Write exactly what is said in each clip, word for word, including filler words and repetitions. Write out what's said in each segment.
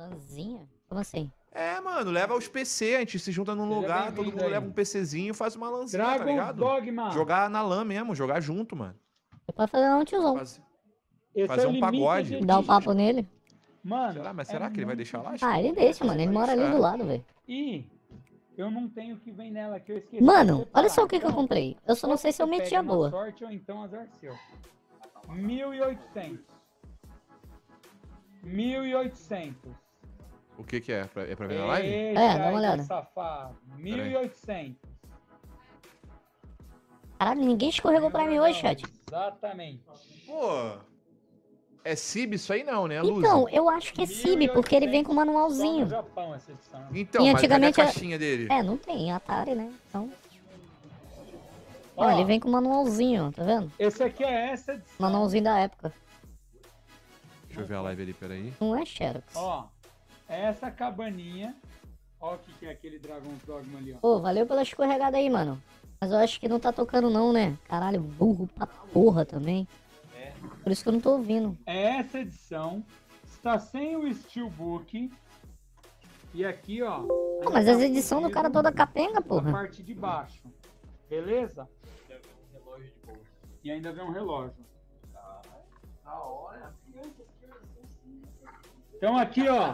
Lãzinha? Como assim? É, mano, leva os P C, a gente se junta num Seja lugar, todo bem-vindo mundo aí. leva um PCzinho, faz uma lãzinha, tá Dragon's ligado? Dogma. Jogar na LAN mesmo, jogar junto, mano. Você pode fazer um tiozão. Faz- Esse fazer é o um Limited pagode. Dar um Edition. papo nele. Mano, Será? Mas é será que ele vai muito deixar lá? Ah, ele deixa, mano. Ele Vai mora ali deixar. do lado, velho. E eu não tenho o que vem nela que eu esqueci. Mano, de separar. olha só o que, que eu Então, comprei. Eu só não ou sei se eu você meti pega a na boa. sorte ou então azar seu. mil e oitocentos. mil e oitocentos. O que que é? Pra- É pra ver na live? É, É, dá uma olhada. Safado. mil e oitocentos. Caralho, ninguém escorregou pra mim hoje, chat. Exatamente. Pô, é C I B isso aí não, né? É Luz. Então, eu acho que é C I B, porque ele vem com Só no manualzinho. Japão essa edição. Então, E mas cadê antigamente a era- caixinha dele? É, não tem Atari, né? Então. Ó, Ó, ele vem com manualzinho, tá vendo? Esse aqui é essa edição. Manualzinho da época. Deixa eu ver a live ali, peraí. Não é Xerox. Ó, essa cabaninha. Ó o que, que é aquele Dragon's Dogma ali, ó. Pô, valeu pela escorregada aí, mano. Mas eu acho que não tá tocando não, né? Caralho, burro pra porra também. Por isso que eu não tô ouvindo. Essa edição está sem o Steelbook. E aqui, ó. Ah, mas as edições do cara toda capenga, Na porra. parte de baixo. Beleza? E ainda vem um relógio. Então aqui, ó.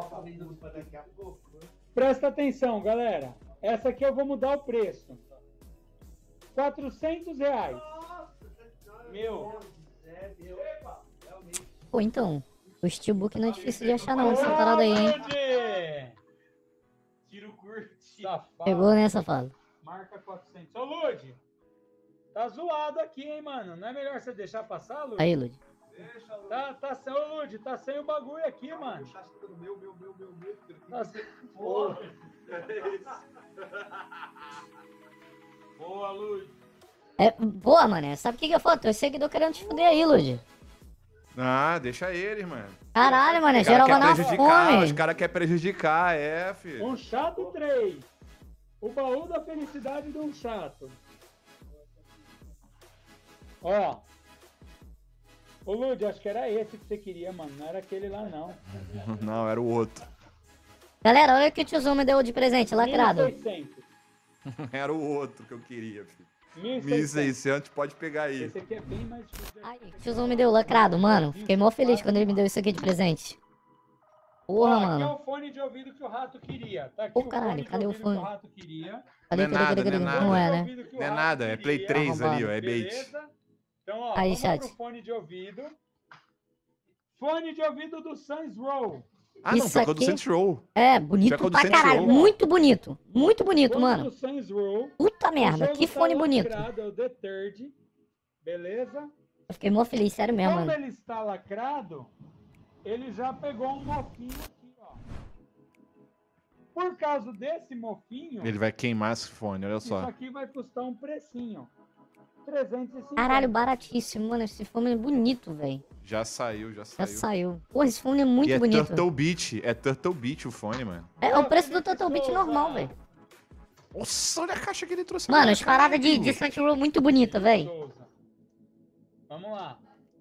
Presta atenção, galera. Essa aqui eu vou mudar o preço. quatrocentos reais. Meu. Pô, então. O Steelbook não é difícil de achar não, essa parada aí, hein? hein? Tiro curto. Safado. Pegou, né, safado? Marca quatrocentos. Ô, Lud. Tá zoado aqui, hein, mano. Não é melhor você deixar passar, Lud? Aí, Lud. Tá, tá sem, ô, Lud, tá sem o bagulho aqui, mano. Tá chutando meu, meu, meu, meu, meu. Tá sem... Porra. Boa, Luz. É, boa, mané. Sabe o que que é foda? Teu seguidor querendo te fuder aí, Lud. Ah, deixa eles, mano. Caralho, mané. Os caras Geral vai querem na prejudicar, os fome. caras querem prejudicar, é, filho. Um chato três. O baú da felicidade de um chato. Ó. Ô, Lud, acho que era esse que você queria, mano. Não era aquele lá, não. Não, era o outro. Galera, olha o que o tiozão me deu de presente, lacrado. mil e seiscentos. Era o outro que eu queria, filho. mil e mil e seiscentos. seiscentos, pode pegar aí. Esse aqui é bem mais difícil. Aí, o tiozão me deu lacrado, mano. Fiquei mó feliz quando ele me deu isso aqui de presente. Porra, Ó, aqui é mano. o fone de ouvido que o rato queria. Tá aqui Ô, o caralho, fone de cadê o ouvido fone? que o rato queria. Cadê, Não é cadê, nada, cadê, não é cadê? nada. Não é, Fone de né? ouvido que o Não é rato nada, é Play queria. três ali, ó, é bait. Beleza? Então, ó, Aí, vamos chat. pro fone de ouvido. Fone de ouvido do Sans Row. Ah, não, Isso foi com a do aqui- Saints Row. É, bonito Tinha pra quando caralho. Saints Row. Muito bonito. Muito bonito, Fone mano. do Sans Row. Puta O merda, jogo que tá fone bonito. lacrado, é o The Third. Beleza? Eu fiquei mó feliz, sério mesmo, Como mano. ele está lacrado, ele já pegou um mofinho aqui, ó. Por causa desse mofinho, Ele vai queimar esse fone, olha isso só. aqui vai custar um precinho. trezentos e cinquenta. Caralho, baratíssimo, mano. Esse fone é bonito, velho. Já saiu, já Já saiu. saiu. Porra, esse fone é muito e é bonito. Turtle Beach, é Turtle Beach o fone, mano. É o preço do Felipe Total Beat Souza. normal, velho. Nossa, olha a caixa que ele trouxe Mano, agora, as paradas de, caralho. de Saints Row muito bonita, velho. Souza. Vamos lá.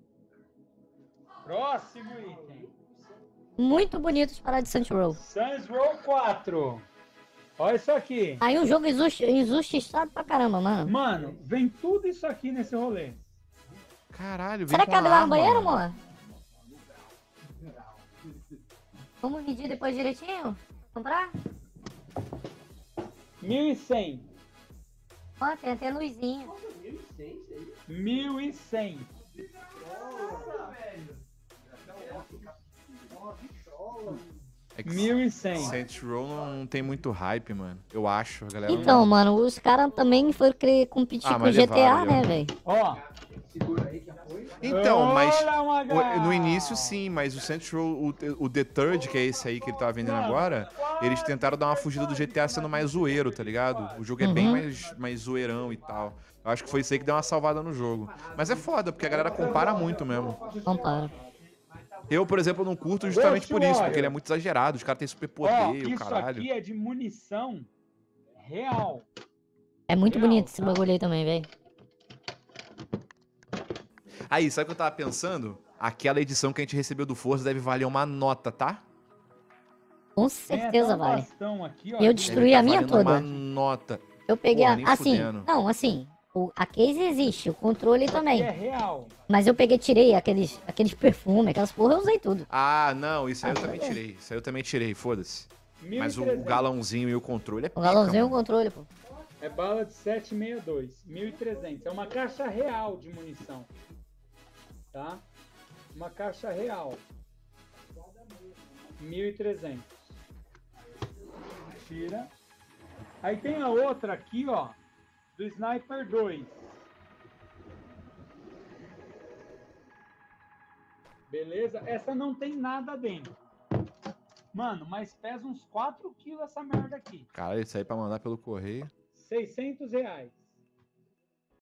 Próximo item. Muito bonito as paradas de Saints Row. Sans Row quatro. Olha isso aqui. Aí um jogo injusti- injustiçado pra caramba, mano. Mano, vem tudo isso aqui nesse rolê. Caralho, vem Será que com cabe lá no arma, banheiro, mano. amor? Vamos medir depois direitinho? Comprar? mil e cem. Ó, tem até luzinha. mil e cem. É que mil e cem. Saints Row não, não tem muito hype, mano. Eu acho, a galera. Então, não... mano, os caras também foram querer competir Ah, com o mas G T A, levaram, né, já. velho? Ó. Então, mas Olha, Magal. o- no início sim, mas o Saints Row, o, o The Third, que é esse aí que ele tava vendendo agora, eles tentaram dar uma fugida do G T A sendo mais zoeiro, tá ligado? O jogo é bem Uhum. mais, mais zoeirão e tal. Eu acho que foi isso aí que deu uma salvada no jogo. Mas é foda, porque a galera compara muito mesmo. Não para. Eu, por exemplo, não curto justamente por isso, porque ele é muito exagerado, os caras têm Ó, superpoder, o isso caralho. aqui é de munição real. É muito Real, bonito esse tá? bagulho aí também, velho. Aí, sabe o que eu tava pensando? Aquela edição que a gente recebeu do Forza deve valer uma nota, tá? Com Tem certeza até um vale. bastão aqui, ó, Eu de- destruí Ele tá a minha valendo toda. uma nota. Eu peguei Porra, a. nem Assim, fudendo. não, assim. O, a case existe, o controle Isso aqui também. é real. Mas eu peguei, tirei aqueles, aqueles perfumes, aquelas porra, eu usei tudo. Ah, não, isso aí Ah, eu também tá bom. tirei. Isso aí eu também tirei, foda-se. Mas o, o mil e trezentos galãozinho e o controle é O pica, galãozinho e o mano. controle, pô. é bala de sete sessenta e dois. mil e trezentos. É uma caixa real de munição. Tá? Uma caixa real. mil e trezentos. Tira. Aí tem a outra aqui, ó. Do Sniper dois. Beleza? Essa não tem nada dentro. Mano, mas pesa uns quatro quilos essa merda aqui. Cara, isso aí pra mandar pelo correio. seiscentos reais.